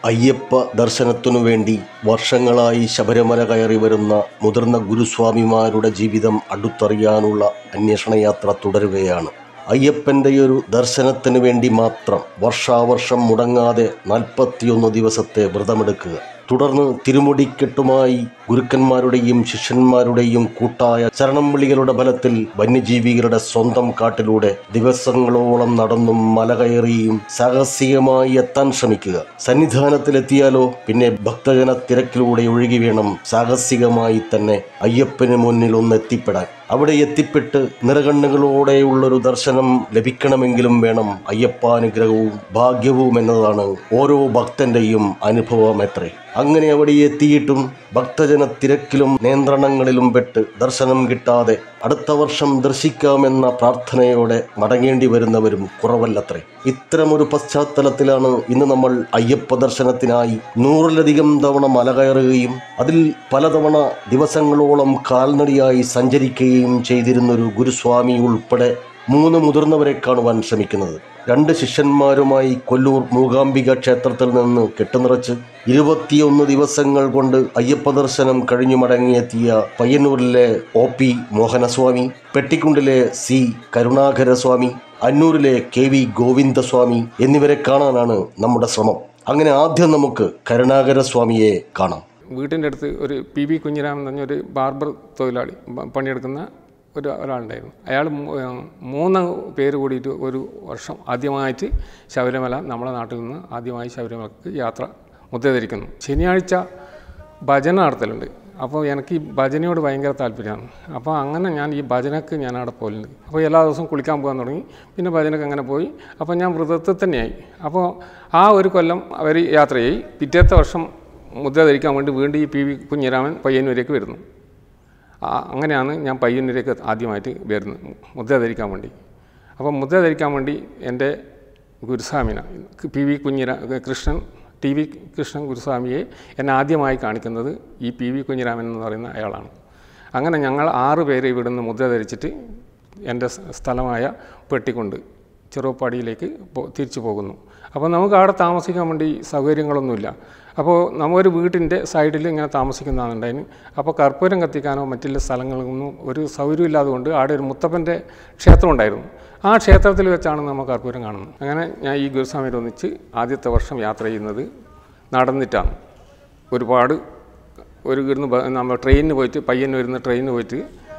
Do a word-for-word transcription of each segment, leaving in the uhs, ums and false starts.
അയ്യപ്പ ദർശനത്തിനു വേണ്ടി വർഷങ്ങളായി ശബരിമല കയറി വരുന്ന മുതിർന്ന ഗുരുസ്വാമിമാരുടെ ജീവിതം അടുത്തറിയാനുള്ള അന്വേഷണയാത്ര തുടരുകയാണ്. അയ്യപ്പൻ്റെയൊരു ദർശനത്തിന് വേണ്ടി മാത്രം വർഷാവർഷം മുടങ്ങാതെ നാൽപ്പത്തിയൊന്ന് ദിവസത്തെ വ്രതമെടുക്കുക. തുടർന്ന് തിരുമുടിക്കെട്ടുമായി ഗുരുക്കന്മാരുടെയും ശിഷ്യന്മാരുടെയും കൂട്ടായ ശരണം വിളികളുടെ ബലത്തിൽ വന്യജീവികളുടെ സ്വന്തം കാട്ടിലൂടെ ദിവസങ്ങളോളം നടന്നും മല കയറിയും സാഹസികമായി എത്താൻ ശ്രമിക്കുക. സന്നിധാനത്തിലെത്തിയാലോ പിന്നെ ഭക്തജന തിരക്കിലൂടെ ഒഴുകി വേണം സാഹസികമായി തന്നെ അയ്യപ്പന് മുന്നിൽ ഒന്ന് എത്തിപ്പെടാൻ. അവിടെ എത്തിപ്പെട്ട് നിറകണ്ണുകളോടെയുള്ളൊരു ദർശനം ലഭിക്കണമെങ്കിലും വേണം അയ്യപ്പാനുഗ്രഹവും ഭാഗ്യവും എന്നതാണ് ഓരോ ഭക്തന്റെയും അനുഭവമത്രേ. അങ്ങനെ അവിടെ എത്തിയിട്ടും ഭക്തജന തിരക്കിലും നിയന്ത്രണങ്ങളിലും പെട്ട് ദർശനം കിട്ടാതെ അടുത്ത വർഷം ദർശിക്കാമെന്ന പ്രാർത്ഥനയോടെ മടങ്ങേണ്ടി വരുന്നവരും കുറവല്ലത്രേ. ഇത്തരമൊരു പശ്ചാത്തലത്തിലാണ് ഇന്ന് നമ്മൾ അയ്യപ്പ ദർശനത്തിനായി നൂറിലധികം തവണ മല കയറുകയും അതിൽ പലതവണ ദിവസങ്ങളോളം കാൽനടയായി സഞ്ചരിക്കുകയും ചെയ്തിരുന്നൊരു ഗുരുസ്വാമി ഉൾപ്പെടെ മൂന്ന് മുതിർന്നവരെ കാണുവാൻ ശ്രമിക്കുന്നത്. രണ്ട് ശിഷ്യന്മാരുമായി കൊല്ലൂർ മൂകാംബിക ക്ഷേത്രത്തിൽ നിന്ന് കെട്ടുനിറച്ച് ഇരുപത്തിയൊന്ന് ദിവസങ്ങൾ കൊണ്ട് അയ്യപ്പ ദർശനം കഴിഞ്ഞു മടങ്ങിയെത്തിയ പയ്യന്നൂരിലെ ഒ പി മോഹനസ്വാമി, പെട്ടിക്കുണ്ടിലെ സി കരുണാകരസ്വാമി, അന്നൂരിലെ കെ വി ഗോവിന്ദസ്വാമി എന്നിവരെ കാണാനാണ് നമ്മുടെ ശ്രമം. അങ്ങനെ ആദ്യം നമുക്ക് കരുണാകരസ്വാമിയെ കാണാം. വീട്ടിൻ്റെ അടുത്ത് ഒരു പി വി കുഞ്ഞിരാമൻ എന്ന് പറഞ്ഞൊരു ബാർബർ തൊഴിലാളി പണിയെടുക്കുന്ന ഒരു ഒരാളുണ്ടായിരുന്നു. അയാൾ മൂന്ന് പേര് കൂടിയിട്ട് ഒരു വർഷം ആദ്യമായിട്ട് ശബരിമല നമ്മുടെ നാട്ടിൽ നിന്ന് ആദ്യമായി ശബരിമലക്ക് യാത്ര മുദ്രധരിക്കുന്നു. ശനിയാഴ്ച ഭജന നടത്തലുണ്ട്. അപ്പോൾ എനിക്ക് ഈ ഭജനയോട് ഭയങ്കര താല്പര്യമാണ്. അപ്പോൾ അങ്ങനെ ഞാൻ ഈ ഭജനക്ക് ഞാൻ അവിടെ പോലുണ്ട്. അപ്പോൾ എല്ലാ ദിവസവും കുളിക്കാൻ പോകാൻ തുടങ്ങി. പിന്നെ ഭജനക്ക് അങ്ങനെ പോയി. അപ്പോൾ ഞാൻ വ്രതത്തിൽ തന്നെയായി. അപ്പോൾ ആ ഒരു കൊല്ലം അവർ യാത്ര ചെയ്യി. പിറ്റേത്തെ വർഷം മുദ്ര ധരിക്കാൻ വേണ്ടി വീണ്ടും ഈ പി വി കുഞ്ഞിരാമൻ പയ്യന്നൂരേക്ക് വരുന്നു. അങ്ങനെയാണ് ഞാൻ പയ്യന്നൂരേക്ക് ആദ്യമായിട്ട് വരുന്നത് മുദ്ര ധരിക്കാൻ വേണ്ടി. അപ്പോൾ മുദ്ര ധരിക്കാൻ വേണ്ടി എൻ്റെ ഗുരുസ്വാമിന പി വി കുഞ്ഞിരാ കൃഷ്ണൻ ടി വി കൃഷ്ണൻ ഗുരുസ്വാമിയെ എന്നെ ആദ്യമായി കാണിക്കുന്നത് ഈ പി വി കുഞ്ഞിരാമൻ എന്ന് പറയുന്ന അയാളാണ്. അങ്ങനെ ഞങ്ങൾ ആറ് പേര് ഇവിടുന്ന് മുദ്ര ധരിച്ചിട്ട് എൻ്റെ സ്ഥലമായ പെട്ടിക്കൊണ്ട് ചെറുപ്പാടിയിലേക്ക് തിരിച്ചു പോകുന്നു. അപ്പോൾ നമുക്ക് അവിടെ താമസിക്കാൻ വേണ്ടി സൗകര്യങ്ങളൊന്നുമില്ല. അപ്പോൾ നമ്മൊരു വീട്ടിൻ്റെ സൈഡിൽ ഇങ്ങനെ താമസിക്കുന്നതാണ് ഉണ്ടായിരുന്നു. അപ്പോൾ കർപ്പൂരം കത്തിക്കാനോ മറ്റുള്ള സ്ഥലങ്ങളൊന്നും ഒരു സൗകര്യമില്ലാതെ കൊണ്ട് അവിടെ ഒരു മുത്തപ്പൻ്റെ ക്ഷേത്രം ഉണ്ടായിരുന്നു. ആ ക്ഷേത്രത്തിൽ വെച്ചാണ് നമ്മൾ കർപ്പൂരം കാണുന്നത്. അങ്ങനെ ഞാൻ ഈ ഗുരുസ്വാമിയുടെ ഒന്നിച്ച് ആദ്യത്തെ വർഷം യാത്ര ചെയ്യുന്നത് നടന്നിട്ടാണ്. ഒരുപാട് ഒരു ഇവിടുന്ന് നമ്മൾ ട്രെയിനിന് പോയിട്ട് പയ്യന്നൂരിൽ നിന്ന് ട്രെയിനിന് പോയിട്ട്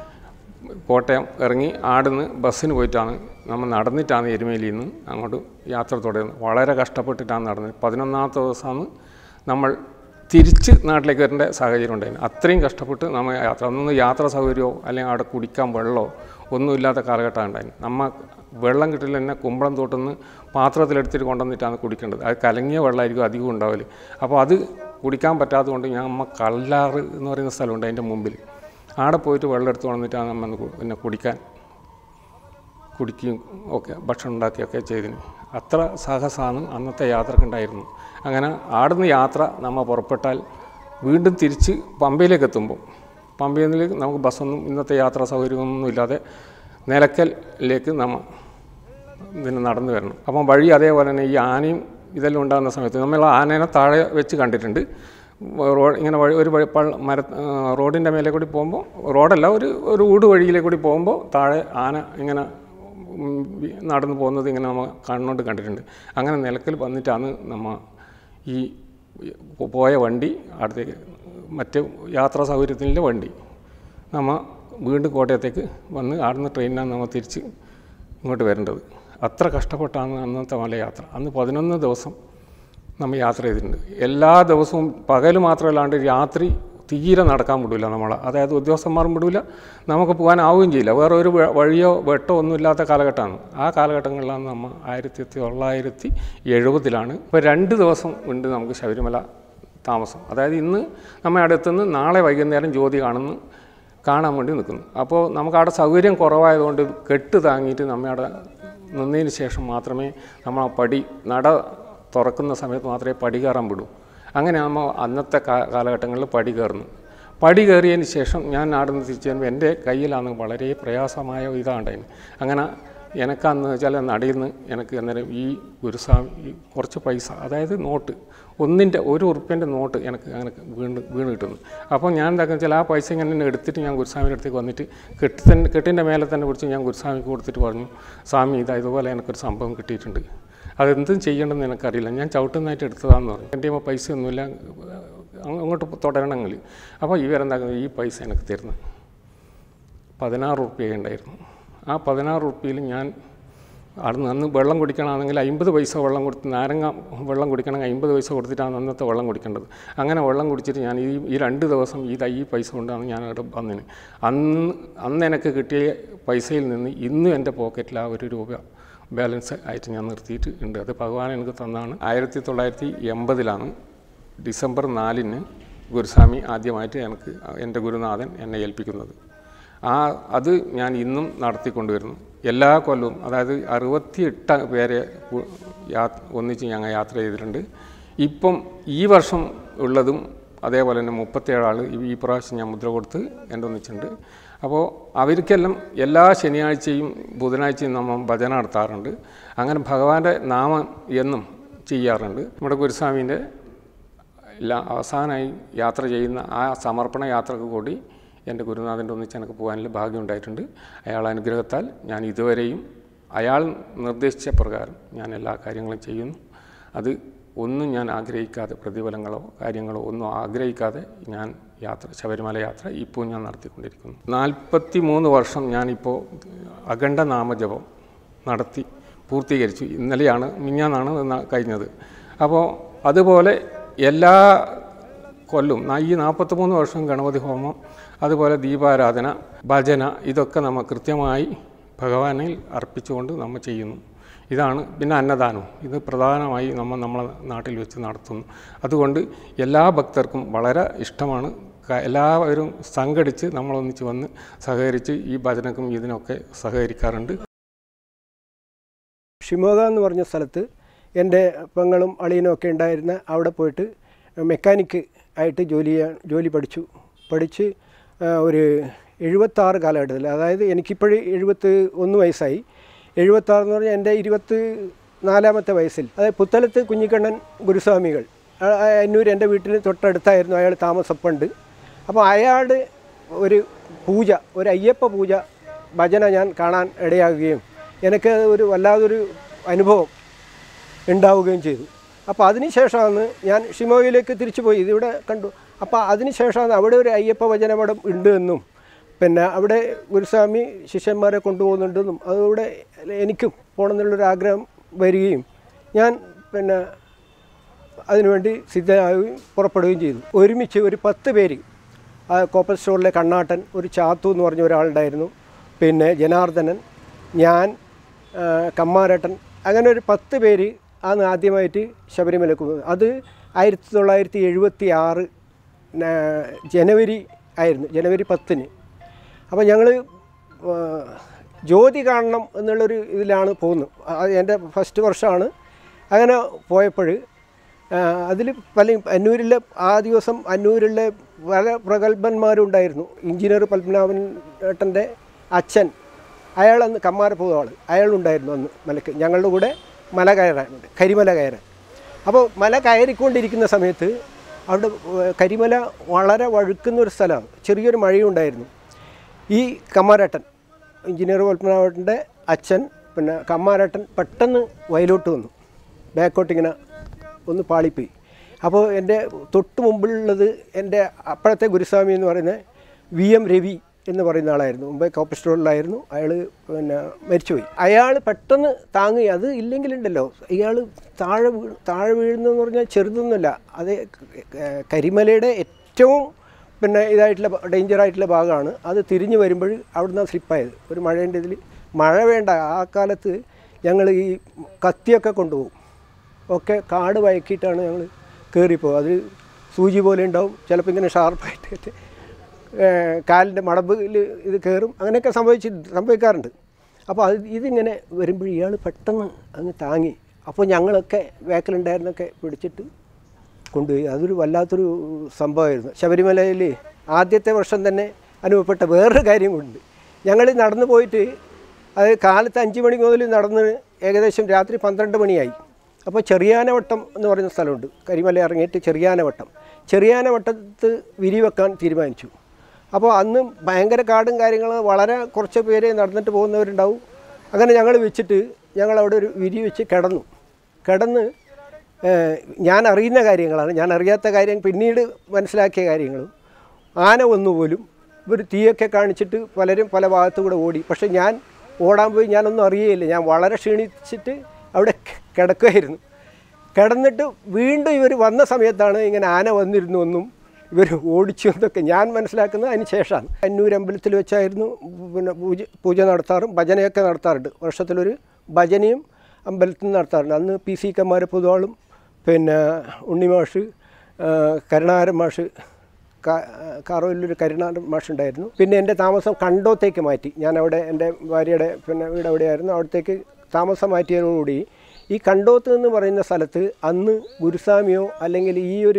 കോട്ടയം ഇറങ്ങി ആടുന്ന് ബസ്സിന് പോയിട്ടാണ് നമ്മൾ നടന്നിട്ടാണ് എരുമേലിയിൽ നിന്ന് അങ്ങോട്ട് യാത്ര തുടരുന്നത്. വളരെ കഷ്ടപ്പെട്ടിട്ടാണ് നടന്നത്. പതിനൊന്നാമത്തെ ദിവസമാണ് നമ്മൾ തിരിച്ച് നാട്ടിലേക്ക് വരേണ്ട സാഹചര്യം ഉണ്ടായിരുന്നു. അത്രയും കഷ്ടപ്പെട്ട് നമ്മൾ യാത്ര അന്നൊന്നും യാത്ര സൗകര്യമോ അല്ലെങ്കിൽ അവിടെ കുടിക്കാൻ വെള്ളമോ ഒന്നുമില്ലാത്ത കാലഘട്ടം ഉണ്ടായിരുന്നു. നമ്മൾ വെള്ളം കിട്ടില്ല തന്നെ കുമ്പളം തോട്ടുനിന്ന് പാത്രത്തിലെടുത്തിട്ട് കൊണ്ടുവന്നിട്ടാണ് കുടിക്കേണ്ടത്. അത് കലങ്ങിയ വെള്ളമായിരിക്കും അധികം ഉണ്ടാവില്ല. അപ്പോൾ അത് കുടിക്കാൻ പറ്റാത്തത് കൊണ്ട് ഞാൻ അമ്മ കല്ലാറ് എന്ന് പറയുന്ന സ്ഥലമുണ്ട് അതിൻ്റെ മുമ്പിൽ. അവിടെ പോയിട്ട് വെള്ളം എടുത്ത് കൊണ്ടുവന്നിട്ടാണ് നമ്മൾ പിന്നെ കുടിക്കാൻ കുടിക്കുകയും ഒക്കെ ഭക്ഷണം ഉണ്ടാക്കുകയൊക്കെ ചെയ്തിന്. അത്ര സാഹസമാണ് അന്നത്തെ യാത്രക്കുണ്ടായിരുന്നു. അങ്ങനെ ആടുന്ന യാത്ര നമ്മൾ പുറപ്പെട്ടാൽ വീണ്ടും തിരിച്ച് പമ്പയിലേക്ക് എത്തുമ്പോൾ പമ്പയിൽ നിന്ന് നമുക്ക് ബസ്സൊന്നും ഇന്നത്തെ യാത്രാ സൗകര്യമൊന്നും ഇല്ലാതെ നിലയ്ക്കലിലേക്ക് നമ്മൾ പിന്നെ നടന്നു വരണം. അപ്പം വഴി അതേപോലെ തന്നെ ഈ ആനയും ഇതെല്ലാം ഉണ്ടാകുന്ന സമയത്ത് നമ്മൾ ആനേനെ താഴെ വെച്ച് കണ്ടിട്ടുണ്ട്. റോഡ് ഇങ്ങനെ വഴി ഒരു വഴി മര റോഡിൻ്റെ മേലെ കൂടി പോകുമ്പോൾ റോഡല്ല ഒരു ഒരു ഊട് വഴിയിലേക്ക് കൂടി പോകുമ്പോൾ താഴെ ആന ഇങ്ങനെ നടന്നു പോകുന്നത് ഇങ്ങനെ നമ്മൾ കണ്ണോട്ട് കണ്ടിട്ടുണ്ട്. അങ്ങനെ നിലക്കൽ വന്നിട്ടാണ് നമ്മൾ ഈ പോയ വണ്ടി അടുത്തേക്ക് മറ്റ് യാത്രാ സൗകര്യത്തിൻ്റെ വണ്ടി നമ്മൾ വീണ്ടും കോട്ടയത്തേക്ക് വന്ന് ആടുന്ന ട്രെയിനിനാണ് നമ്മൾ തിരിച്ച് ഇങ്ങോട്ട് വരേണ്ടത്. അത്ര കഷ്ടപ്പെട്ടാണ് അന്നത്തെ മല യാത്ര. അന്ന് പതിനൊന്ന് ദിവസം നമ്മൾ യാത്ര ചെയ്തിട്ടുണ്ട്. എല്ലാ ദിവസവും പകൽ മാത്രമല്ലാണ്ട് രാത്രി തീരെ നടക്കാൻ വിടില്ല നമ്മൾ. അതായത് ഉദ്യോഗസ്ഥന്മാരും വിടില്ല, നമുക്ക് പോകാനാവുകയും ചെയ്യില്ല. വേറെ ഒരു വഴിയോ വെട്ടോ ഒന്നുമില്ലാത്ത കാലഘട്ടമാണ്. ആ കാലഘട്ടങ്ങളിലാണ് നമ്മൾ ആയിരത്തി തൊള്ളായിരത്തി എഴുപതിലാണ് ഇപ്പോൾ രണ്ട് ദിവസം ഉണ്ട് നമുക്ക് ശബരിമല താമസം. അതായത് ഇന്ന് നമ്മൾ അവിടെ എത്തുന്നു, നാളെ വൈകുന്നേരം ജ്യോതി കാണുന്നു കാണാൻ വേണ്ടി നിൽക്കുന്നു. അപ്പോൾ നമുക്ക് അവിടെ സൗകര്യം കുറവായതുകൊണ്ട് കെട്ട് താങ്ങിയിട്ട് നമ്മൾ അവിടെ നിന്നതിന് ശേഷം മാത്രമേ നമ്മൾ ആ പടി നട തുറക്കുന്ന സമയത്ത് മാത്രമേ പടി കയറാൻ വിടൂ. അങ്ങനെ നമ്മൾ അന്നത്തെ കാലഘട്ടങ്ങളിൽ പടി കയറുന്നു. പടി കയറിയതിന് ശേഷം ഞാൻ നാടിന് തിരിച്ചു വരുമ്പോൾ എൻ്റെ കയ്യിലാണ് വളരെ പ്രയാസമായ ഇതാണ്ടായിരുന്നു. അങ്ങനെ എനിക്കന്ന് വെച്ചാൽ നടയിൽ നിന്ന് എനിക്ക് അന്നേരം ഈ ഗുരുസ്വാമി കുറച്ച് പൈസ, അതായത് നോട്ട് ഒന്നിൻ്റെ ഒരു ഉറുപ്പ്യൻ്റെ നോട്ട് എനിക്ക് അങ്ങനെ വീണ് വീണ് കിട്ടുന്നു. അപ്പോൾ ഞാൻ എന്താക്കുക വെച്ചാൽ ആ പൈസ ഇങ്ങനെ എടുത്തിട്ട് ഞാൻ ഗുരുസ്വാമിയുടെ അടുത്തേക്ക് വന്നിട്ട് കെട്ടി തന്നെ കെട്ടിൻ്റെ മേലെ തന്നെ പിടിച്ച് ഞാൻ ഗുരുസ്വാമിക്ക് കൊടുത്തിട്ട് പറഞ്ഞു, സ്വാമി ഇതാ ഇതുപോലെ എനിക്കൊരു സംഭവം കിട്ടിയിട്ടുണ്ട്, അതെന്തും ചെയ്യേണ്ടതെന്ന് എനിക്കറിയില്ല, ഞാൻ ചവിട്ടുന്നതായിട്ട് എടുത്തതാണെന്ന് പറഞ്ഞു. എൻ്റെ കയ്യിൽ പൈസ ഒന്നുമില്ല, അങ്ങോട്ട് തുടരണമെങ്കിൽ. അപ്പോൾ ഇവരെന്താക്കുന്നത് ഈ പൈസ എനിക്ക് തരുന്നത് പതിനാറ് ഉറുപ്പ്യ ഉണ്ടായിരുന്നു. ആ പതിനാറ് ഉറുപ്പ്യയിൽ ഞാൻ അന്ന് അന്ന് വെള്ളം കുടിക്കണമെങ്കിൽ അമ്പത് പൈസ വെള്ളം കൊടുത്ത്, നാരങ്ങ വെള്ളം കുടിക്കണമെങ്കിൽ അമ്പത് പൈസ കൊടുത്തിട്ടാണ് അന്നത്തെ വെള്ളം കുടിക്കേണ്ടത്. അങ്ങനെ വെള്ളം കുടിച്ചിട്ട് ഞാൻ ഈ ഈ രണ്ട് ദിവസം ഈ ഈ പൈസ കൊണ്ടാണ് ഞാൻ അവിടെ വന്നിന്. അന്ന് അന്ന് എനിക്ക് കിട്ടിയ പൈസയിൽ നിന്ന് ഇന്നും എൻ്റെ പോക്കറ്റിൽ ആ ഒരു രൂപ ബാലൻസ് ആയിട്ട് ഞാൻ നിർത്തിയിട്ട് ഉണ്ട്. അത് ഭഗവാൻ എനിക്ക് തന്നാണ്. ആയിരത്തി തൊള്ളായിരത്തി എൺപതിലാണ് ഡിസംബർ നാലിന് ഗുരുസ്വാമി ആദ്യമായിട്ട് എനിക്ക് എൻ്റെ ഗുരുനാഥൻ എന്നെ ഏൽപ്പിക്കുന്നത്. ആ അത് ഞാൻ ഇന്നും നടത്തിക്കൊണ്ടുവരുന്നു എല്ലാ കൊല്ലവും. അതായത് അറുപത്തിയെട്ട് പേരെ യാ ഒന്നിച്ച് ഞങ്ങൾ യാത്ര ചെയ്തിട്ടുണ്ട്. ഇപ്പം ഈ വർഷം ഉള്ളതും അതേപോലെ തന്നെ മുപ്പത്തേഴാൾ ഈ പ്രാവശ്യം ഞാൻ മുദ്ര കൊടുത്ത് എൻ്റെ ഒന്നിച്ചുണ്ട്. അപ്പോൾ അവർക്കെല്ലാം എല്ലാ ശനിയാഴ്ചയും ബുധനാഴ്ചയും നമ്മൾ ഭജന നടത്താറുണ്ട്. അങ്ങനെ ഭഗവാന്റെ നാമം എന്നും ചെയ്യാറുണ്ട്. നമ്മുടെ ഗുരുസ്വാമീൻ്റെ എല്ലാ അവസാനമായി യാത്ര ചെയ്യുന്ന ആ സമർപ്പണ യാത്രക്ക് കൂടി എൻ്റെ ഗുരുനാഥൻ്റെ ഒന്നിച്ച് എനിക്ക് പോകാനുള്ള ഭാഗ്യം ഉണ്ടായിട്ടുണ്ട്. അയാൾ അനുഗ്രഹത്താൽ ഞാൻ ഇതുവരെയും അയാൾ നിർദ്ദേശിച്ച പ്രകാരം ഞാൻ എല്ലാ കാര്യങ്ങളും ചെയ്യുന്നു. അത് ഒന്നും ഞാൻ ആഗ്രഹിക്കാതെ, പ്രതിഫലങ്ങളോ കാര്യങ്ങളോ ഒന്നും ആഗ്രഹിക്കാതെ ഞാൻ യാത്ര ശബരിമല യാത്ര ഇപ്പോൾ ഞാൻ നടത്തിക്കൊണ്ടിരിക്കുന്നു. നാൽപ്പത്തി മൂന്ന് വർഷം ഞാനിപ്പോൾ അഖണ്ഡ നാമജപം നടത്തി പൂർത്തീകരിച്ചു. ഇന്നലെയാണ് മിഞ്ഞാന്നാണ് കഴിഞ്ഞത്. അപ്പോൾ അതുപോലെ എല്ലാ കൊല്ലും ഈ നാൽപ്പത്തി മൂന്ന് വർഷം ഗണപതി ഹോമം, അതുപോലെ ദീപാരാധന, ഭജന, ഇതൊക്കെ നമ്മൾ കൃത്യമായി ഭഗവാനിൽ അർപ്പിച്ചുകൊണ്ട് നമ്മൾ ചെയ്യുന്നു. ഇതാണ്. പിന്നെ അന്നദാനം, ഇത് പ്രധാനമായി നമ്മൾ നമ്മളെ നാട്ടിൽ വെച്ച് നടത്തുന്നു. അതുകൊണ്ട് എല്ലാ ഭക്തർക്കും വളരെ ഇഷ്ടമാണ്. എല്ലാവരും സംഘടിച്ച് നമ്മളൊന്നിച്ച് വന്ന് സഹകരിച്ച് ഈ ഭജനക്കും ഇതിനൊക്കെ സഹകരിക്കാറുണ്ട്. ഷിമോഗ എന്ന് പറഞ്ഞ സ്ഥലത്ത് എൻ്റെ പെങ്ങളും അളിയനും ഒക്കെ ഉണ്ടായിരുന്ന അവിടെ പോയിട്ട് മെക്കാനിക്ക് ആയിട്ട് ജോലി ചെയ്യാൻ ജോലി പഠിച്ചു പഠിച്ച് ഒരു എഴുപത്താറ് കാലഘട്ടത്തിൽ, അതായത് എനിക്കിപ്പോഴും എഴുപത്തി ഒന്ന് വയസ്സായി. എഴുപത്താറെന്ന് പറഞ്ഞാൽ എൻ്റെ ഇരുപത്തി നാലാമത്തെ വയസ്സിൽ, അതായത് പുത്തലത്ത് കുഞ്ഞിക്കണ്ണൻ ഗുരുസ്വാമികൾ അന്നൂർ എൻ്റെ വീട്ടിന് തൊട്ടടുത്തായിരുന്നു അയാൾ താമസപ്പുണ്ട്. അപ്പോൾ അയാൾ ഒരു പൂജ, ഒരു അയ്യപ്പ പൂജ ഭജന ഞാൻ കാണാൻ ഇടയാകുകയും എനിക്ക് ഒരു വല്ലാതൊരു അനുഭവം ഉണ്ടാവുകയും ചെയ്തു. അപ്പോൾ അതിനുശേഷമാണ് ഞാൻ ഷിമോഗയിലേക്ക് തിരിച്ചു പോയി. ഇതിവിടെ കണ്ടു. അപ്പോൾ അതിനുശേഷമാണ് അവിടെ ഒരു അയ്യപ്പ ഭജന മഠം ഉണ്ട് എന്നും പിന്നെ അവിടെ ഗുരുസ്വാമി ശിഷ്യന്മാരെ കൊണ്ടുപോകുന്നുണ്ടെന്നും അതോടെ എനിക്കും പോകണമെന്നുള്ളൊരാഗ്രഹം വരികയും ഞാൻ പിന്നെ അതിനുവേണ്ടി സിദ്ധമാവുകയും പുറപ്പെടുകയും ചെയ്തു. ഒരുമിച്ച് ഒരു പത്ത് പേര്, ആ കോപ്പർ സ്റ്റോറിലെ കണ്ണാട്ടൻ, ഒരു ചാത്തു എന്ന് പറഞ്ഞ ഒരാളുണ്ടായിരുന്നു, പിന്നെ ജനാർദ്ദനൻ, ഞാൻ, കമ്മാരട്ടൻ, അങ്ങനെ ഒരു പത്ത് പേര് ആണ് ആദ്യമായിട്ട് ശബരിമലക്ക് പോകുന്നത്. അത് ആയിരത്തി തൊള്ളായിരത്തി എഴുപത്തി ആറ് ജനുവരി ആയിരുന്നു, ജനുവരി പത്തിന്. അപ്പോൾ ഞങ്ങൾ ജ്യോതി കാണണം എന്നുള്ളൊരു ഇതിലാണ് പോകുന്നത്. അത് എൻ്റെ ഫസ്റ്റ് വർഷമാണ്. അങ്ങനെ പോയപ്പോൾ അതിൽ പല അന്നൂരിലെ ആ ദിവസം അന്നൂരിലെ പല പ്രഗത്ഭന്മാരുണ്ടായിരുന്നു. എഞ്ചിനീയർ പത്മനാഭൻ ഏട്ടൻ്റെ അച്ഛൻ, അയാളന്ന് കമ്മാരപ്പൂത ആൾ, അയാളുണ്ടായിരുന്നു അന്ന് മലക്ക് ഞങ്ങളുടെ കൂടെ മല കയറാനുണ്ട്, കരിമല കയറാൻ. അപ്പോൾ മല കയറിക്കൊണ്ടിരിക്കുന്ന സമയത്ത് അവിടെ കരിമല വളരെ വഴുക്കുന്നൊരു സ്ഥലമാണ്. ചെറിയൊരു മഴയുണ്ടായിരുന്നു. ഈ കമ്മാരട്ടൻ, എഞ്ചിനീയർ പത്മനാഭൻ്റെ അച്ഛൻ, പിന്നെ കമ്മാരട്ടൻ പെട്ടെന്ന് വയലോട്ട് വന്നു, ബാക്കോട്ടിങ്ങനെ ഒന്ന് പാളിപ്പോയി. അപ്പോൾ എൻ്റെ തൊട്ട് മുമ്പിലുള്ളത് എൻ്റെ അപ്പോഴത്തെ ഗുരുസ്വാമി എന്ന് പറയുന്നത് വി എം രവി എന്ന് പറയുന്ന ആളായിരുന്നു. മുമ്പേ കോപ്പർ സ്റ്റോറിലായിരുന്നു. അയാൾ പിന്നെ മരിച്ചുപോയി. അയാൾ പെട്ടെന്ന് താങ്ങി. അത് ഇല്ലെങ്കിലുണ്ടല്ലോ ഇയാൾ താഴെ വീ താഴെ വീഴുന്നതെന്ന് പറഞ്ഞാൽ ചെറുതൊന്നുമില്ല. അത് കരിമലയുടെ ഏറ്റവും പിന്നെ ഇതായിട്ടുള്ള ഡേഞ്ചറായിട്ടുള്ള ഭാഗമാണ്. അത് തിരിഞ്ഞ് വരുമ്പോൾ അവിടുന്ന് സ്ലിപ്പായത് ഒരു മഴേൻ്റെ ഇതിൽ. മഴ വേണ്ട, ആ കാലത്ത് ഞങ്ങൾ ഈ കത്തിയൊക്കെ കൊണ്ടുപോകും, ഒക്കെ കാട് വയക്കിയിട്ടാണ് ഞങ്ങൾ കയറിപ്പോകും. അത് സൂചി പോലെ ഉണ്ടാവും, ചിലപ്പോൾ ഇങ്ങനെ ഷാർപ്പായിട്ട് കാലിൻ്റെ മടമ്പിൽ ഇത് കയറും, അങ്ങനെയൊക്കെ സംഭവിച്ച് സംഭവിക്കാറുണ്ട്. അപ്പോൾ അത് ഇതിങ്ങനെ വരുമ്പോൾ ഇയാൾ പെട്ടെന്ന് അങ്ങ് താങ്ങി. അപ്പോൾ ഞങ്ങളൊക്കെ വേക്കലുണ്ടായിരുന്നൊക്കെ പിടിച്ചിട്ട് കൊണ്ടുപോയി. അതൊരു വല്ലാത്തൊരു സംഭവമായിരുന്നു. ശബരിമലയിൽ ആദ്യത്തെ വർഷം തന്നെ അനുഭവപ്പെട്ട വേറൊരു കാര്യം കൊണ്ട് ഞങ്ങൾ നടന്നു പോയിട്ട് അത് കാലത്ത് അഞ്ച് മണി മുതൽ നടന്ന് ഏകദേശം രാത്രി പന്ത്രണ്ട് മണിയായി. അപ്പോൾ ചെറിയാനവട്ടം എന്ന് പറയുന്ന സ്ഥലമുണ്ട്, കരിമല ഇറങ്ങിയിട്ട് ചെറിയാനവട്ടം. ചെറിയാനവട്ടത്ത് വിരി വെക്കാൻ തീരുമാനിച്ചു. അപ്പോൾ അന്ന് ഭയങ്കര കാടും കാര്യങ്ങളും, വളരെ കുറച്ച് പേര് നടന്നിട്ട് പോകുന്നവരുണ്ടാവും. അങ്ങനെ ഞങ്ങൾ വെച്ചിട്ട് ഞങ്ങൾ അവിടെ ഒരു വിരി വെച്ച് കിടന്നു. കിടന്ന് ഞാൻ അറിയുന്ന കാര്യങ്ങളാണ്, ഞാൻ അറിയാത്ത കാര്യം പിന്നീട് മനസ്സിലാക്കിയ കാര്യങ്ങളും. ആന ഒന്നുപോലും ഒരു തീയൊക്കെ കാണിച്ചിട്ട് പലരും പല ഭാഗത്തു കൂടെ ഓടി. പക്ഷേ ഞാൻ ഓടാൻ പോയി, ഞാനൊന്നും അറിയേയില്ല. ഞാൻ വളരെ ക്ഷീണിച്ചിട്ട് അവിടെ കിടക്കുകയായിരുന്നു. കിടന്നിട്ട് വീണ്ടും ഇവർ വന്ന സമയത്താണ് ഇങ്ങനെ ആന വന്നിരുന്നു എന്നും ഇവർ ഓടിച്ചു എന്നൊക്കെ ഞാൻ മനസ്സിലാക്കുന്നത് അതിന് ശേഷമാണ്. അന്നൂർ അമ്പലത്തിൽ വെച്ചായിരുന്നു പിന്നെ പൂജ പൂജ നടത്താറും ഭജനയൊക്കെ നടത്താറുണ്ട്. വർഷത്തിലൊരു ഭജനയും അമ്പലത്തിൽ നിന്ന് നടത്താറുണ്ട്. അന്ന് പി സി കമാര പൊതുവാളും പിന്നെ ഉണ്ണിമാഷ്, കരുണാകരൻ മാഷ്, കാറോയിലൊരു കരുണാകരൻ മാഷുണ്ടായിരുന്നു. പിന്നെ എൻ്റെ താമസം കണ്ടോത്തേക്ക് മാറ്റി. ഞാനവിടെ എൻ്റെ ഭാര്യയുടെ പിന്നെ വീട് എവിടെയായിരുന്നു, അവിടത്തേക്ക് താമസം മാറ്റിയതോടുകൂടി ഈ കണ്ടോത്ത് എന്ന് പറയുന്ന സ്ഥലത്ത് അന്ന് ഗുരുസ്വാമിയോ അല്ലെങ്കിൽ ഈ ഒരു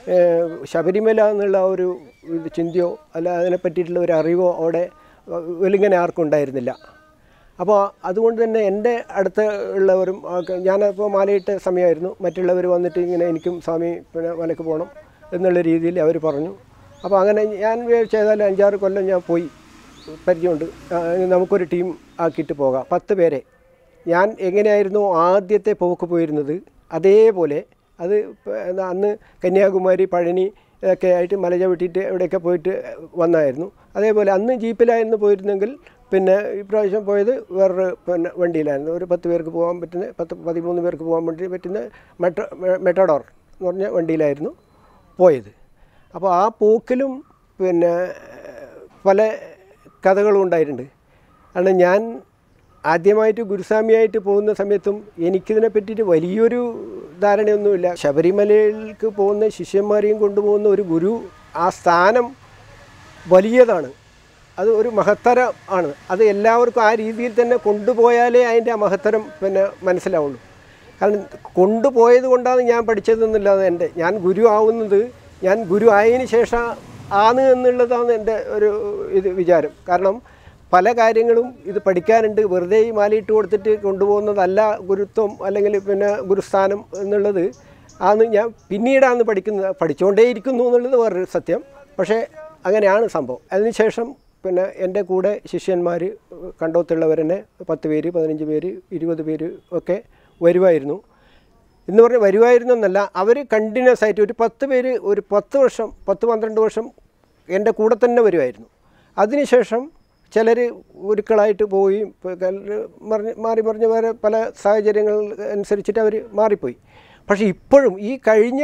ശബരിമല എന്നുള്ള ഒരു ചിന്തയോ അല്ല അതിനെ പറ്റിയിട്ടുള്ള ഒരു അറിവോ അവിടെ വെളിങ്ങനെ ആർക്കും ഉണ്ടായിരുന്നില്ല. അപ്പോൾ അതുകൊണ്ട് തന്നെ എൻ്റെ അടുത്ത് ഉള്ളവരും ഞാനപ്പോൾ മാലയിട്ട സമയമായിരുന്നു. മറ്റുള്ളവർ വന്നിട്ട് ഇങ്ങനെ എനിക്കും സ്വാമി പിന്നെ മലക്ക് പോകണം എന്നുള്ള രീതിയിൽ അവർ പറഞ്ഞു. അപ്പോൾ അങ്ങനെ ഞാൻ ചെയ്താൽ അഞ്ചാറ് കൊല്ലം ഞാൻ പോയി പരിചയമുണ്ട്. നമുക്കൊരു ടീം ആക്കിയിട്ട് പോകാം, പത്ത് പേരെ. ഞാൻ എങ്ങനെയായിരുന്നു ആദ്യത്തെ പോക്ക് പോയിരുന്നത് അതേപോലെ അത് അന്ന് കന്യാകുമാരി, പഴനി ഒക്കെ ആയിട്ട് മല ചവിട്ടിയിട്ട് എവിടെയൊക്കെ പോയിട്ട് വന്നായിരുന്നു. അതേപോലെ അന്ന് ജീപ്പിലായിരുന്നു പോയിരുന്നെങ്കിൽ പിന്നെ ഇപ്രാവശ്യം പോയത് വേറൊരു പിന്നെ വണ്ടിയിലായിരുന്നു. ഒരു പത്ത് പേർക്ക് പോകാൻ പറ്റുന്ന പത്ത് പതിമൂന്ന് പേർക്ക് പോകാൻ വേണ്ടി പറ്റുന്ന മെട്രോ മെട്ടഡോർ എന്ന് പറഞ്ഞ വണ്ടിയിലായിരുന്നു പോയത്. അപ്പോൾ ആ പോക്കിലും പിന്നെ പല കഥകളും ഉണ്ടായിട്ടുണ്ട്. കാരണം ഞാൻ ആദ്യമായിട്ട് ഗുരുസ്വാമിയായിട്ട് പോകുന്ന സമയത്തും എനിക്കിതിനെ പറ്റിയിട്ട് വലിയൊരു ധാരണയൊന്നുമില്ല. ശബരിമലയിലേക്ക് പോകുന്ന ശിഷ്യന്മാരെയും കൊണ്ടുപോകുന്ന ഒരു ഗുരു, ആ സ്ഥാനം വലിയതാണ്, അത് ഒരു മഹത്തരം ആണ്. അത് എല്ലാവർക്കും ആ രീതിയിൽ തന്നെ കൊണ്ടുപോയാലേ അതിൻ്റെ ആ മഹത്തരം പിന്നെ മനസ്സിലാവുള്ളൂ. കാരണം കൊണ്ടുപോയത് കൊണ്ടാണ് ഞാൻ പഠിച്ചതെന്നില്ലാതെ എൻ്റെ ഞാൻ ഗുരു ആവുന്നത് ഞാൻ ഗുരു ആയതിന് ശേഷം ആണ് എന്നുള്ളതാണ് എൻ്റെ ഒരു ഇത് വിചാരം. കാരണം പല കാര്യങ്ങളും ഇത് പഠിക്കാനുണ്ട്. വെറുതെ ഈ മാലയിട്ട് കൊടുത്തിട്ട് കൊണ്ടുപോകുന്നതല്ല ഗുരുത്വം അല്ലെങ്കിൽ പിന്നെ ഗുരുസ്ഥാനം എന്നുള്ളത് ആണ് ഞാൻ പിന്നീടാണ് പഠിക്കുന്നത്. പഠിച്ചുകൊണ്ടേ ഇരിക്കുന്നു എന്നുള്ളത് വേറൊരു സത്യം. പക്ഷേ അങ്ങനെയാണ് സംഭവം. അതിനുശേഷം പിന്നെ എൻ്റെ കൂടെ ശിഷ്യന്മാർ കണ്ടോത്തുള്ളവരെന്നെ പത്ത് പേര്, പതിനഞ്ച് പേര്, ഇരുപത് പേര് ഒക്കെ വരുമായിരുന്നു. എന്ന് പറഞ്ഞാൽ വരുമായിരുന്നു എന്നല്ല, അവർ കണ്ടിന്യൂസ് ആയിട്ട് ഒരു പത്ത് പേര് ഒരു പത്ത് വർഷം പത്ത് പന്ത്രണ്ട് വർഷം എൻ്റെ കൂടെ തന്നെ വരുമായിരുന്നു. അതിനുശേഷം ചിലർ ഗുരുക്കളായിട്ട് പോയി മറിഞ്ഞ് മാറി മറിഞ്ഞ് വേറെ പല സാഹചര്യങ്ങൾ അനുസരിച്ചിട്ട് അവർ മാറിപ്പോയി. പക്ഷേ ഇപ്പോഴും ഈ കഴിഞ്ഞ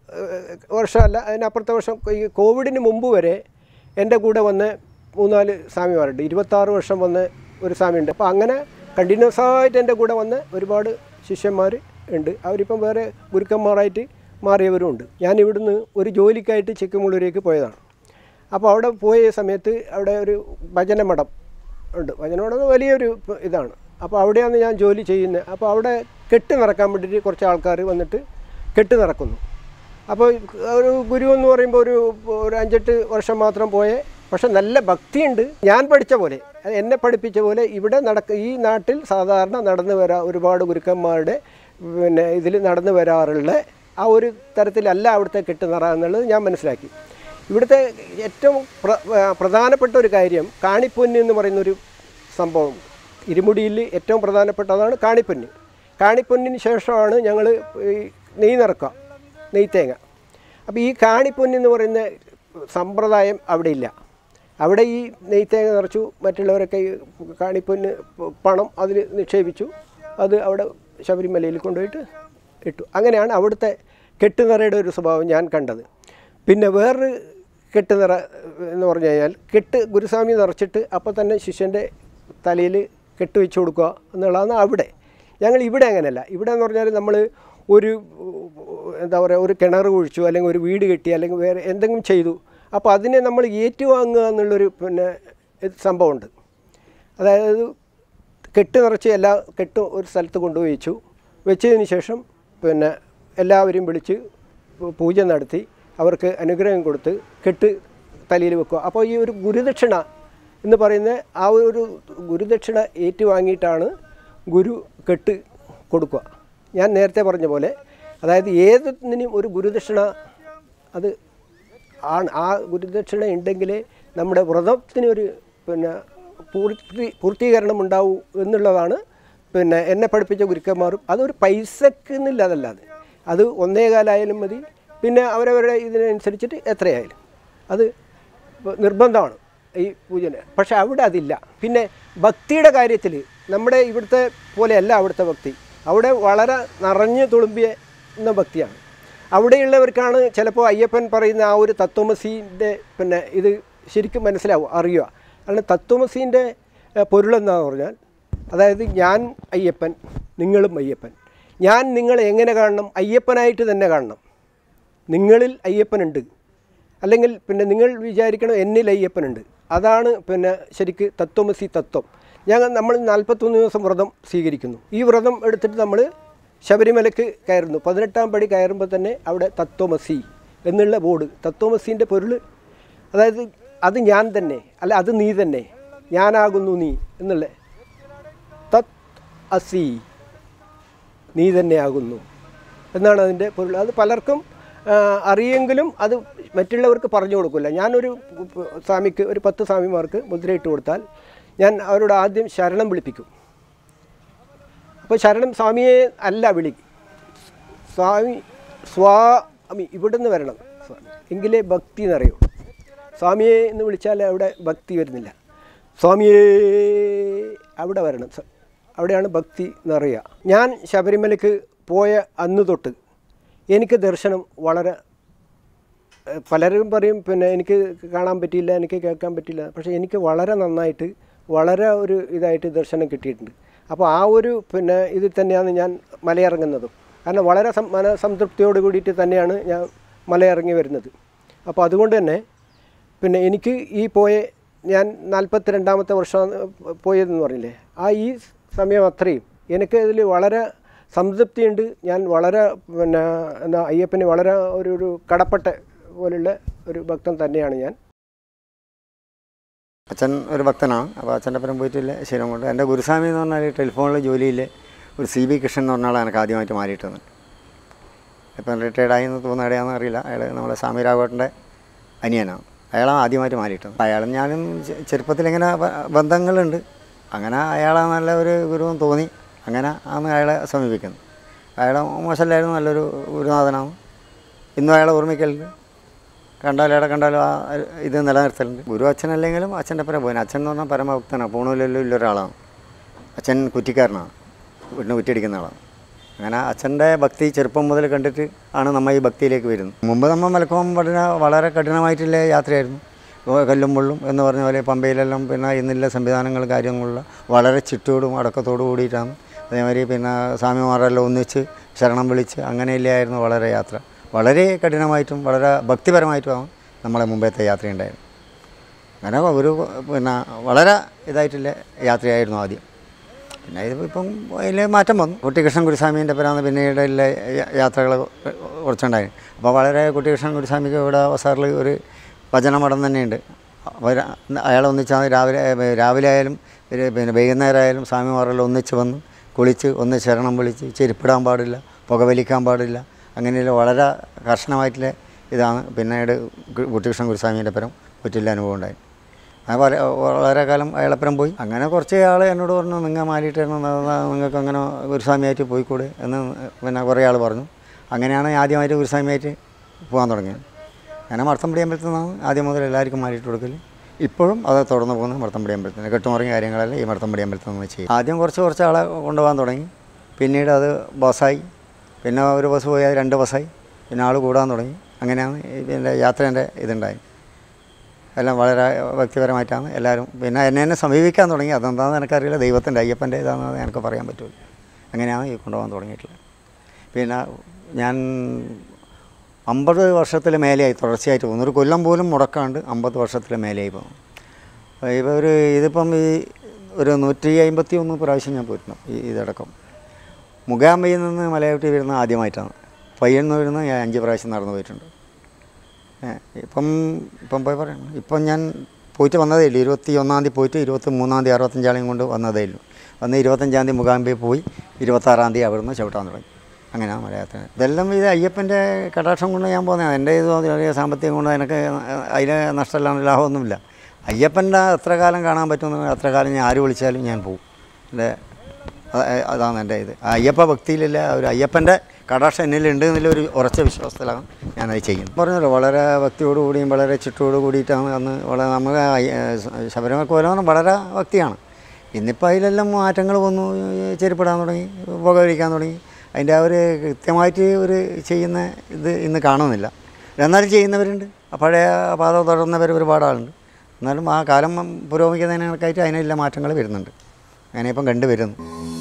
വർഷമല്ല അതിനപ്പുറത്തെ വർഷം ഈ കോവിഡിന് മുമ്പ് വരെ എൻ്റെ കൂടെ വന്ന് മൂന്നാല് സ്വാമിമാരുണ്ട്. ഇരുപത്താറ് വർഷം വന്ന് ഒരു സ്വാമിയുണ്ട്. അപ്പോൾ അങ്ങനെ കണ്ടിന്യൂസ് ആയിട്ട് എൻ്റെ കൂടെ വന്ന് ഒരുപാട് ശിഷ്യന്മാർ ഉണ്ട്. അവരിപ്പം വേറെ ഗുരുക്കന്മാരായിട്ട് മാറിയവരും ഉണ്ട്. ഞാൻ ഇവിടുന്ന് ഒരു ജോലിക്കായിട്ട് ചിക്കമംഗളൂരേക്ക് പോയതാണ്. അപ്പോൾ അവിടെ പോയ സമയത്ത് അവിടെ ഒരു ഭജനമഠം ഉണ്ട്. ഭജനമഠം വലിയൊരു ഇതാണ്. അപ്പോൾ അവിടെയാണ് ഞാൻ ജോലി ചെയ്യുന്നത്. അപ്പോൾ അവിടെ കെട്ട് നിറക്കാൻ വേണ്ടിയിട്ട് കുറച്ച് ആൾക്കാർ വന്നിട്ട് കെട്ട് നിറക്കുന്നു. അപ്പോൾ ഒരു ഗുരു എന്ന് പറയുമ്പോൾ ഒരു ഒരു അഞ്ചെട്ട് വർഷം മാത്രം പോയേ, പക്ഷെ നല്ല ഭക്തിയുണ്ട്. ഞാൻ പഠിച്ച പോലെ എന്നെ പഠിപ്പിച്ച പോലെ ഇവിടെ നടക്ക ഈ നാട്ടിൽ സാധാരണ നടന്നു വരാ ഒരുപാട് ഗുരുക്കന്മാരുടെ പിന്നെ ഇതിൽ നടന്നു വരാറുള്ള ആ ഒരു തരത്തിലല്ല അവിടുത്തെ കെട്ട് നിറ എന്നുള്ളത് ഞാൻ മനസ്സിലാക്കി. ഇവിടുത്തെ ഏറ്റവും പ്ര പ്രധാനപ്പെട്ട ഒരു കാര്യം കാണിപ്പൊന്ന് എന്ന് പറയുന്നൊരു സംഭവം. ഇരുമുടിയിൽ ഏറ്റവും പ്രധാനപ്പെട്ടതാണ് കാണിപ്പൊന്ന്. കാണിപ്പൊന്നിന് ശേഷമാണ് ഞങ്ങൾ ഈ നെയ് നിറക്കുക, നെയ്ത്തേങ്ങ. അപ്പോൾ ഈ കാണിപ്പൊന്ന് എന്ന് പറയുന്ന സമ്പ്രദായം അവിടെ ഇല്ല. അവിടെ ഈ നെയ്ത്തേങ്ങ നിറച്ചു, മറ്റുള്ളവരൊക്കെ ഈ കാണിപ്പൊന്ന് പണം അതിൽ നിക്ഷേപിച്ചു, അത് അവിടെ ശബരിമലയിൽ കൊണ്ടുപോയിട്ട് ഇട്ടു. അങ്ങനെയാണ് അവിടുത്തെ കെട്ടുനിറയുടെ ഒരു സ്വഭാവം ഞാൻ കണ്ടത്. പിന്നെ വേറൊരു കെട്ടുനിറ എന്ന് പറഞ്ഞു കഴിഞ്ഞാൽ കെട്ട് ഗുരുസ്വാമി നിറച്ചിട്ട് അപ്പോൾ തന്നെ ശിഷ്യൻ്റെ തലയിൽ കെട്ട് വെച്ച് കൊടുക്കുക എന്നുള്ളതാണ് അവിടെ. ഞങ്ങൾ ഇവിടെ അങ്ങനെയല്ല. ഇവിടെ എന്ന് പറഞ്ഞാൽ നമ്മൾ ഒരു എന്താ പറയുക ഒരു കിണർ കുഴിച്ചു അല്ലെങ്കിൽ ഒരു വീട് കെട്ടി അല്ലെങ്കിൽ വേറെ എന്തെങ്കിലും ചെയ്തു, അപ്പോൾ അതിനെ നമ്മൾ ഏറ്റുവാങ്ങുക എന്നുള്ളൊരു പിന്നെ സംഭവമുണ്ട്. അതായത് കെട്ട് നിറച്ച് എല്ലാ കെട്ടും ഒരു സ്ഥലത്ത് കൊണ്ടുപോയി വെച്ചു. വെച്ചതിന് ശേഷം പിന്നെ എല്ലാവരെയും വിളിച്ച് പൂജ നടത്തി അവർക്ക് അനുഗ്രഹം കൊടുത്ത് കെട്ട് തലയിൽ വെക്കുക. അപ്പോൾ ഈ ഒരു ഗുരുദക്ഷിണ എന്ന് പറയുന്ന ആ ഒരു ഗുരുദക്ഷിണ ഏറ്റുവാങ്ങിയിട്ടാണ് ഗുരു കെട്ട് കൊടുക്കുക. ഞാൻ നേരത്തെ പറഞ്ഞ പോലെ അതായത് ഏതിനും ഒരു ഗുരുദക്ഷിണ അത് ആണ്. ആ ഗുരുദക്ഷിണ ഉണ്ടെങ്കിലേ നമ്മുടെ വ്രതത്തിന് ഒരു പിന്നെ പൂർത്തി പൂർത്തീകരണം ഉണ്ടാവൂ എന്നുള്ളതാണ് പിന്നെ എന്നെ പഠിപ്പിച്ച ഗുരുക്കന്മാരും. അതൊരു പൈസക്ക് എന്നില്ല, അതല്ലാതെ അത് ഒന്നേകാലായാലും മതി, പിന്നെ അവരവരുടെ ഇതിനനുസരിച്ചിട്ട് എത്രയായാലും അത് നിർബന്ധമാണ് ഈ പൂജന്. പക്ഷെ അവിടെ അതില്ല. പിന്നെ ഭക്തിയുടെ കാര്യത്തിൽ നമ്മുടെ ഇവിടുത്തെ പോലെയല്ല അവിടുത്തെ ഭക്തി. അവിടെ വളരെ നിറഞ്ഞു തുളുമ്പിയ ഭക്തിയാണ്. അവിടെയുള്ളവർക്കാണ് ചിലപ്പോൾ അയ്യപ്പൻ പറയുന്ന ആ ഒരു തത്വമസീൻ്റെ പിന്നെ ഇത് ശരിക്കും മനസ്സിലാവും, അറിയുക. കാരണം തത്വമസീൻ്റെ പൊരുളെന്താണെന്ന് പറഞ്ഞാൽ അതായത് ഞാൻ അയ്യപ്പൻ, നിങ്ങളും അയ്യപ്പൻ. ഞാൻ നിങ്ങളെ എങ്ങനെ കാണണം? അയ്യപ്പനായിട്ട് തന്നെ കാണണം. നിങ്ങളിൽ അയ്യപ്പനുണ്ട്, അല്ലെങ്കിൽ പിന്നെ നിങ്ങൾ വിചാരിക്കണം എന്നിൽ അയ്യപ്പനുണ്ട്. അതാണ് പിന്നെ ശരിക്ക് തത്വമസി തത്വം. ഞങ്ങൾ നമ്മൾ നാൽപ്പത്തൊന്ന് ദിവസം വ്രതം സ്വീകരിക്കുന്നു. ഈ വ്രതം എടുത്തിട്ട് നമ്മൾ ശബരിമലയ്ക്ക് കയറുന്നു. പതിനെട്ടാം പടി കയറുമ്പോൾ തന്നെ അവിടെ തത്വമസി എന്നുള്ള ബോർഡ്, തത്വമസീൻ്റെ പൊരുൾ അതായത് അത് ഞാൻ തന്നെ, അല്ല അത് നീ തന്നെ, ഞാനാകുന്നു നീ എന്നുള്ള തത് അസി, നീ തന്നെ ആകുന്നു എന്നാണ് അതിൻ്റെ പൊരുൾ. അത് പലർക്കും അറിയെങ്കിലും അത് മറ്റുള്ളവർക്ക് പറഞ്ഞു കൊടുക്കില്ല. ഞാനൊരു സ്വാമിക്ക് ഒരു പത്ത് സ്വാമിമാർക്ക് മുദ്രയിട്ട് കൊടുത്താൽ ഞാൻ അവരോട് ആദ്യം ശരണം വിളിപ്പിക്കും. അപ്പോൾ ശരണം സ്വാമിയെ അല്ല വിളി, സ്വാമി സ്വാമി ഇവിടുന്ന് വരണം സ്വാമി, എങ്കിലേ ഭക്തി എന്നറിയൂ. സ്വാമിയെ എന്ന് വിളിച്ചാൽ അവിടെ ഭക്തി വരുന്നില്ല. സ്വാമിയേ അവിടെ വരണം, അവിടെയാണ് ഭക്തി എന്നറിയുക. ഞാൻ ശബരിമലയ്ക്ക് പോയ അന്ന് തൊട്ട് എനിക്ക് ദർശനം വളരെ, പലരും പറയും പിന്നെ എനിക്ക് കാണാൻ പറ്റിയില്ല, എനിക്ക് കേൾക്കാൻ പറ്റില്ല. പക്ഷേ എനിക്ക് വളരെ നന്നായിട്ട് വളരെ ഒരു ഇതായിട്ട് ദർശനം കിട്ടിയിട്ടുണ്ട്. അപ്പോൾ ആ ഒരു പിന്നെ ഇതിൽ തന്നെയാണ് ഞാൻ മലയിറങ്ങുന്നതും. കാരണം വളരെ മനസംതൃപ്തിയോട് കൂടിയിട്ട് തന്നെയാണ് ഞാൻ മലയിറങ്ങി വരുന്നത്. അപ്പോൾ അതുകൊണ്ട് തന്നെ പിന്നെ എനിക്ക് ഈ പോയ ഞാൻ നാൽപ്പത്തി രണ്ടാമത്തെ വർഷം പോയതെന്ന് പറഞ്ഞില്ലേ, ആ ഈ സമയം അത്രയും എനിക്ക് ഇതിൽ വളരെ സംതൃപ്തിയുണ്ട്. ഞാൻ വളരെ പിന്നെ എന്താ അയ്യപ്പന് വളരെ ഒരു ഒരു കടപ്പെട്ട പോലുള്ള ഒരു ഭക്തൻ തന്നെയാണ് ഞാൻ. അച്ഛൻ ഒരു ഭക്തനാണ്. അപ്പോൾ അച്ഛൻ്റെ അപ്പുറം പോയിട്ടില്ല ശരി കൊണ്ട്. എൻ്റെ ഗുരുസ്വാമി എന്ന് പറഞ്ഞാൽ ടെലിഫോണിൽ ജോലിയിൽ ഒരു സി ബി കൃഷ്ണൻ എന്ന് പറഞ്ഞാൽ എനിക്ക് ആദ്യമായിട്ട് മാറിയിട്ടത്. ഇപ്പം റിട്ടയർഡായി എന്ന് തോന്നുന്ന എവിടെയാണെന്ന് അറിയില്ല. അയാൾ നമ്മളെ സ്വാമി രാഘവട്ടൻ്റെ അനിയനാണ്. അയാളാണ് ആദ്യമായിട്ട് മാറിയിട്ടത്. അയാളും ഞാനും ചെറുപ്പത്തിൽ ഇങ്ങനെ ബന്ധങ്ങളുണ്ട്. അങ്ങനെ അയാളാണ് നല്ല ഒരു ഗുരുവെന്ന് തോന്നി. അങ്ങനെ ആണ് അയാളെ സമീപിക്കുന്നത്. അയാളെ മോശമല്ലായിരുന്നു, നല്ലൊരു ഗുരുനാഥനാണ്. ഇന്നും അയാളെ ഓർമ്മിക്കലുണ്ട്. കണ്ടാലും അയാളെ കണ്ടാലും ആ ഇത് നിലനിർത്തലുണ്ട്. ഗുരു അച്ഛനല്ലെങ്കിലും അച്ഛൻ്റെ അപ്പുറം പോയി. അച്ഛൻ എന്ന് പറഞ്ഞാൽ പരമഭക്തനാണ്. പൂണൂലെല്ലാം ഇല്ലൊരാളാണ്. അച്ഛൻ കുറ്റിക്കാരനാണ്, വീട്ടിന് കുറ്റിയടിക്കുന്ന ആളാണ്. അങ്ങനെ അച്ഛൻ്റെ ഭക്തി ചെറുപ്പം മുതൽ കണ്ടിട്ട് ആണ് നമ്മൾ ഈ ഭക്തിയിലേക്ക് വരുന്നത്. മുമ്പ് നമ്മൾ മലക്കോം പഠന വളരെ കഠിനമായിട്ടുള്ള യാത്രയായിരുന്നു. കല്ലും മുള്ളും എന്ന് പറഞ്ഞ പോലെ പമ്പയിലെല്ലാം പിന്നെ ഇന്നില്ല സംവിധാനങ്ങൾ കാര്യങ്ങളുള്ള വളരെ ചിട്ടയോടും അടക്കത്തോടു കൂടിയിട്ടാണ്. അതേമാതിരി പിന്നെ സ്വാമിമാരെല്ലാം ഒന്നിച്ച് ശരണം വിളിച്ച് അങ്ങനെയില്ലായിരുന്നു വളരെ യാത്ര. വളരെ കഠിനമായിട്ടും വളരെ ഭക്തിപരമായിട്ടുമാണ് നമ്മളെ മുമ്പത്തെ യാത്രയുണ്ടായിരുന്നു. അങ്ങനെ ഒരു പിന്നെ വളരെ ഇതായിട്ടുള്ള യാത്രയായിരുന്നു ആദ്യം. പിന്നെ ഇത് ഇപ്പം അതിൽ മാറ്റം വന്നു. കുട്ടികൃഷ്ണൻ ഗുരുസ്വാമീൻ്റെ പേരാണ് പിന്നീട് എല്ലാ യാത്രകൾ കുറച്ചുണ്ടായിരുന്നു. അപ്പോൾ വളരെ കുട്ടികൃഷ്ണൻ ഗുരുസ്വാമിക്ക് ഇവിടെ അവസാറിൽ ഒരു ഭജനമഠം തന്നെയുണ്ട്. അയാൾ ഒന്നിച്ചാൽ രാവിലെ രാവിലെ ആയാലും പിന്നെ വൈകുന്നേരം ആയാലും സ്വാമിമാരെല്ലാം ഒന്നിച്ച് വന്ന് കുളിച്ച് ഒന്ന് ശരണം വിളിച്ച് ചെരുപ്പിടാൻ പാടില്ല, പുകവലിക്കാൻ പാടില്ല, അങ്ങനെയുള്ള വളരെ കർശനമായിട്ടുള്ള ഇതാണ്. പിന്നീട് കുട്ടികൃഷ്ണൻ ഗുരുസ്വാമീൻ്റെ പരം ഒറ്റില്ല അനുഭവം ഉണ്ടായി. അങ്ങനെ വളരെ കാലം അയാളപ്പുറം പോയി. അങ്ങനെ കുറച്ച് ആൾ എന്നോട് പറഞ്ഞു, നിങ്ങൾ മാറിയിട്ടായിരുന്നു നിങ്ങൾക്ക് അങ്ങനെ ഗുരുസ്വാമിയായിട്ട് പോയിക്കൂടെ എന്ന് പിന്നെ കുറേ ആൾ പറഞ്ഞു. അങ്ങനെയാണ് ആദ്യമായിട്ട് ഗുരുസ്വാമിയായിട്ട് പോകാൻ തുടങ്ങിയത്. അങ്ങനെ മർത്തമ്പടി അമ്പലത്തിൽ നിന്നാണ് ആദ്യം മുതൽ എല്ലാവർക്കും മാറിയിട്ട് കൊടുക്കൽ. ഇപ്പോഴും അത് തുടർന്ന് പോകുന്നത് മർത്തമ്പടി അമ്പലത്തിൽ നിന്ന്. കെട്ടുമുറങ്ങിയ കാര്യങ്ങളെല്ലാം ഈ മർത്തമ്പടി അമ്പലത്തിൽ നിന്ന് ചെയ്യും. ആദ്യം കുറച്ച് കുറച്ച് ആളെ കൊണ്ടുപോകാൻ തുടങ്ങി. പിന്നീട് അത് ബസ്സായി. പിന്നെ ഒരു ബസ് പോയാൽ രണ്ട് ബസ്സായി. പിന്നെ ആൾ കൂടാൻ തുടങ്ങി. അങ്ങനെയാണ് എൻ്റെ യാത്രേൻ്റെ ഇതുണ്ടായി. എല്ലാം വളരെ വ്യക്തിപരമായിട്ടാണ് എല്ലാവരും പിന്നെ എന്നെ എന്നെ സമീപിക്കാൻ തുടങ്ങി. അതെന്താണെന്ന് എനിക്കറിയില്ല. ദൈവത്തിൻ്റെ അയ്യപ്പൻ്റെ ഇതാണെന്ന് എനിക്ക് പറയാൻ പറ്റുള്ളൂ. അങ്ങനെയാണ് ഈ കൊണ്ടുപോകാൻ തുടങ്ങിയിട്ടുള്ളത്. പിന്നെ ഞാൻ അമ്പത് വർഷത്തിൽ മേലെയായി തുടർച്ചയായിട്ട് പോകുന്നു. ഒരു കൊല്ലം പോലും മുടക്കാണ്ട് അമ്പത് വർഷത്തിൽ മേലെയായി പോകുന്നു. ഇപ്പോൾ ഒരു ഇതിപ്പം ഈ ഒരു നൂറ്റി അമ്പത്തി ഒന്ന് പ്രാവശ്യം ഞാൻ പോയിരുന്നു. ഈ ഇതടക്കം മുഗാമ്പയിൽ നിന്ന് മലയാട്ടി വരുന്ന ആദ്യമായിട്ടാണ്. പയ്യന്ന് വരുന്ന ഞാൻ അഞ്ച് പ്രാവശ്യം നടന്നു പോയിട്ടുണ്ട്. ഇപ്പം ഇപ്പം പോയി പറയണം. ഇപ്പം ഞാൻ പോയിട്ട് വന്നതേ ഇല്ലു. ഇരുപത്തി ഒന്നാം തീയതി പോയിട്ട് ഇരുപത്തി മൂന്നാം തീയതി അറുപത്തഞ്ചാളെയും കൊണ്ട് വന്നതേ ഇല്ലു. വന്ന് ഇരുപത്തഞ്ചാം തീയതി മുഖാമ്പേ പോയി ഇരുപത്താറാം തീയതി അവിടുന്ന് ചവിട്ടാൻ തുടങ്ങി. അങ്ങനെയാണ് മലയാളത്തിന്. ഇതെല്ലാം ഇത് അയ്യപ്പൻ്റെ കടാക്ഷം കൊണ്ട് ഞാൻ പോകുന്നത്. എൻ്റെ ഇത് ചെറിയ സാമ്പത്തികം കൊണ്ട് എനിക്ക് അതിന് നഷ്ടമില്ലാണ്ട് ലാഭമൊന്നുമില്ല. അയ്യപ്പൻ്റെ എത്ര കാലം കാണാൻ പറ്റുമെന്ന് അത്ര കാലം ഞാൻ ആര് വിളിച്ചാലും ഞാൻ പോകും. എൻ്റെ അതാണ് എൻ്റെ ഇത്. അയ്യപ്പ ഭക്തിയിലില്ല, ഒരു അയ്യപ്പൻ്റെ കടാക്ഷം എന്നിലുണ്ട് എന്നുള്ളൊരു ഉറച്ച വിശ്വാസത്തിലാണ് ഞാനത് ചെയ്യുന്നത്. പറഞ്ഞല്ലോ, വളരെ ഭക്തിയോടുകൂടിയും വളരെ ചിട്ടോട് കൂടിയിട്ടാണ് അന്ന് വളരെ നമുക്ക് ശബരിമല കോലം വളരെ ഭക്തിയാണ്. ഇന്നിപ്പോൾ അതിലെല്ലാം മാറ്റങ്ങൾ വന്നു. ചെരുപ്പിടാൻ തുടങ്ങി, പുക കഴിക്കാൻ തുടങ്ങി. അതിൻ്റെ ആ ഒരു കൃത്യമായിട്ട് ഒരു ചെയ്യുന്ന ഇത് ഇന്ന് കാണുന്നില്ല. എന്നാലും ചെയ്യുന്നവരുണ്ട്, പഴയ പാത തുടർന്നവർ ഒരുപാട് ആളുണ്ട്. എന്നാലും ആ കാലം പുരോഗമിക്കുന്നതിനൊക്കെയായിട്ട് അതിനെല്ലാം മാറ്റങ്ങൾ വരുന്നുണ്ട്. അങ്ങനെ ഇപ്പം കണ്ടുവരുന്നു.